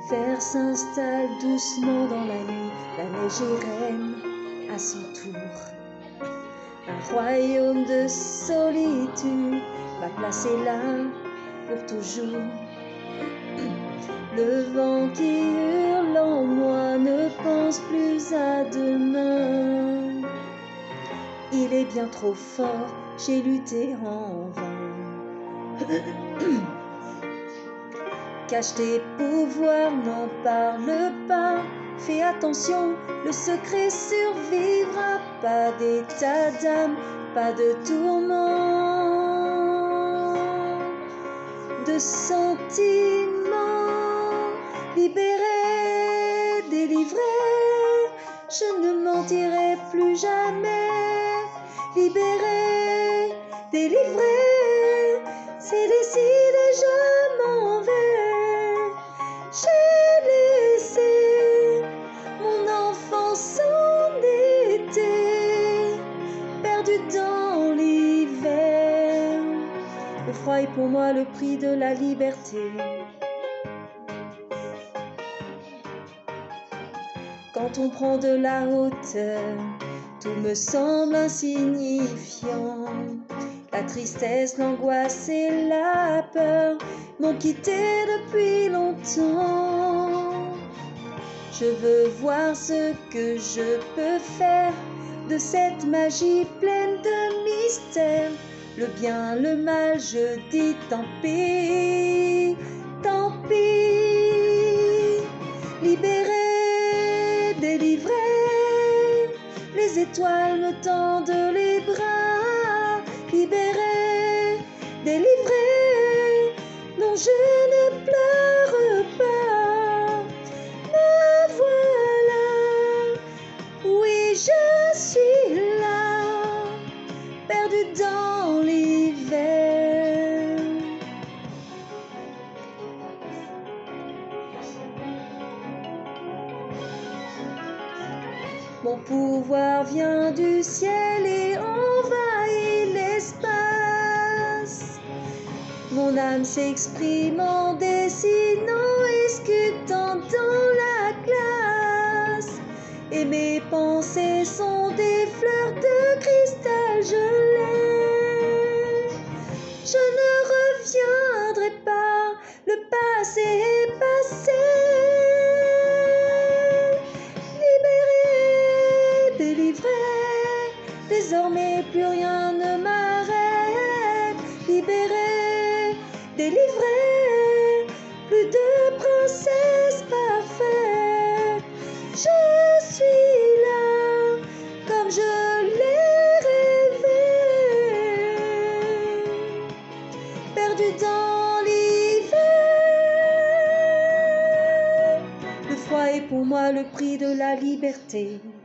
L'hiver s'installe doucement dans la nuit, la neige est reine à son tour. Un royaume de solitude, ma place est là pour toujours. Le vent qui hurle en moi ne pense plus à demain. Il est bien trop fort, j'ai lutté en vain. Cache tes pouvoirs, n'en parle pas. Fais attention, le secret survivra. Pas d'état d'âme, pas de tourment, de sentiments. Libéré, délivré, je ne mentirai plus jamais. Libéré, délivré, c'est décidé, je m'en vais. J'ai laissé mon enfance en été, perdu dans l'hiver. Le froid est pour moi le prix de la liberté. Quand on prend de la hauteur, tout me semble insignifiant. La tristesse, l'angoisse et la peur m'ont quitté depuis longtemps. Je veux voir ce que je peux faire de cette magie pleine de mystère. Le bien, le mal, je dis tant pis, tant pis. Libéré, délivré, les étoiles me tendent les bras. Libéré, délivré, non je ne pleure pas. Me voilà, oui je suis là, perdu dans l'hiver. Mon pouvoir vient du ciel et envahit l'espace. Mon âme s'exprime en dessinant et sculptant dans la glace. Et mes pensées sont des fleurs de cristal gelé. Je ne reviendrai pas, le passé est passé. Désormais plus rien ne m'arrête. Libéré, délivré, plus de princesse parfaite. Je suis là comme je l'ai rêvé, perdu dans l'hiver. Le froid est pour moi le prix de la liberté.